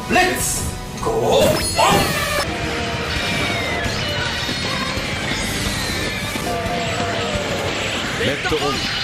レッツゴーオン。 レッドオン。